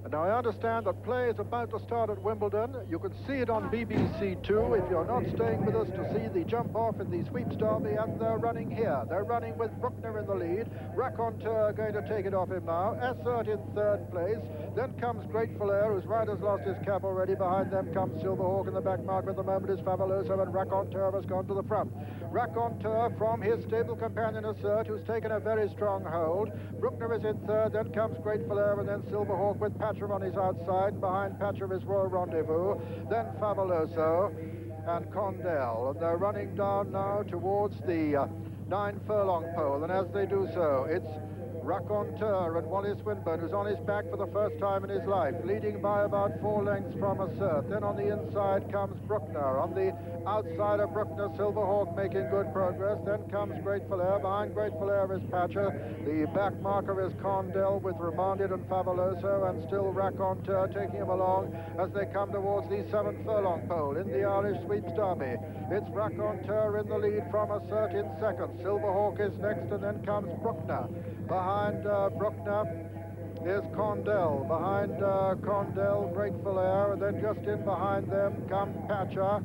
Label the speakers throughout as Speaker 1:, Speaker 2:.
Speaker 1: Now, I understand that play is about to start at Wimbledon. You can see it on BBC Two if you're not staying with us to see the jump off in the Sweeps Derby, and they're running here. They're running with Bruckner in the lead. Raconteur going to take it off him now. Assert in third place. Then comes Grateful Air, whose rider's lost his cap already. Behind them comes Silverhawk, in the back mark at the moment is Fabuloso, and Raconteur has gone to the front. Raconteur from his stable companion Assert, who's taken a very strong hold. Bruckner is in third, then comes Grateful Air, and then Silverhawk with Patcher on his outside. Behind Patcher is Royal Rendezvous, then Fabuloso and Condell. And they're running down now towards the 9 furlong pole, and as they do so, it's Raconteur and Wallace Winburn, who's on his back for the first time in his life, leading by about 4 lengths from Assert. Then on the inside comes Bruckner. On the outside of Bruckner, Silverhawk making good progress. Then comes Grateful Air. Behind Grateful Air is Patcher. The back marker is Condell with Remanded and Fabuloso, and still Raconteur taking him along as they come towards the 7 furlong pole in the Irish Sweeps Derby. It's Raconteur in the lead from Assert in second. Silverhawk is next, and then comes Bruckner. Behind Bruckner is Condell. Behind Condell, Grateful Air, and then just in behind them comes Patcher.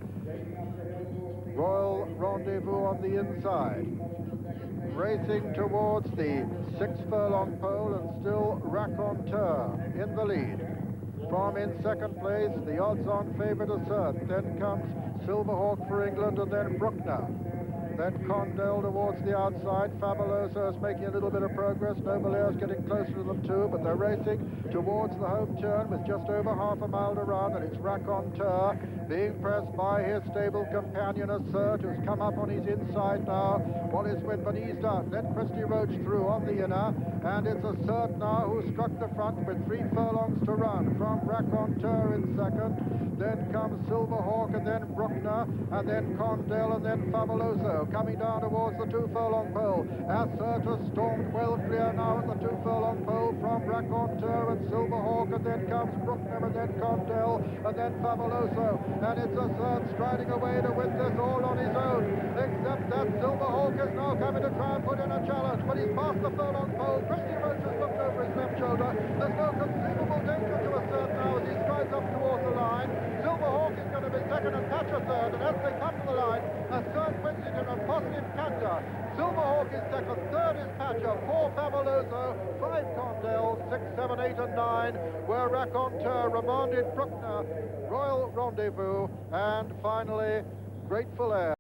Speaker 1: Royal Rendezvous on the inside. Racing towards the 6 furlong pole, and still Raconteur in the lead. From in second place, the odds-on favourite Assert. Then comes Silverhawk for England, and then Bruckner. Then Condell towards the outside. Fabuloso is making a little bit of progress. Noble Air is getting closer to them too, but they're racing towards the home turn with just over half a mile to run, and it's Raconteur being pressed by his stable companion Assert, who's come up on his inside now. Wallace Winburn eased out. Then Christy Roach through on the inner, and it's Assert now who struck the front with 3 furlongs to run. From Raconteur in second, then comes Silverhawk, and then Bruckner, and then Condell, and then Fabuloso. Coming down towards the 2 furlong pole. Assert has stormed well clear now at the 2 furlong pole from Raconteur and Silverhawk, and then comes Bruckner, and then Condell, and then Fabuloso. And it's Assert striding away to win this all on his own, except that Silverhawk is now coming to try and put in a challenge, but he's past the furlong pole. Christy Roach has looked over his left shoulder. There's no conceivable danger to Assert now as he strides up towards the line. Silverhawk is going to be second and Patcher third, and as they come to the line, Assert wins it in a positive canter. Silverhawk is second, third is Patcher, 4 Fabuloso, 5 Condell, 6, 7, 8 and 9 were Raconteur, Remanded, Bruckner, Royal Rendezvous, and finally Grateful Air.